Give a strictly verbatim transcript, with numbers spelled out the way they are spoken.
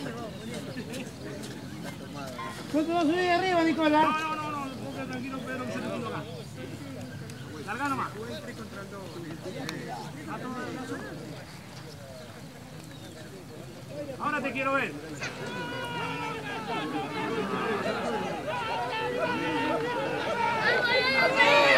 ¿No te vas a subir arriba, Nicolás? No, no, no, no, ponte tranquilo, Pedro, que se te ponga acá. Larga nomás. Ahora te quiero ver. ¡Vamos!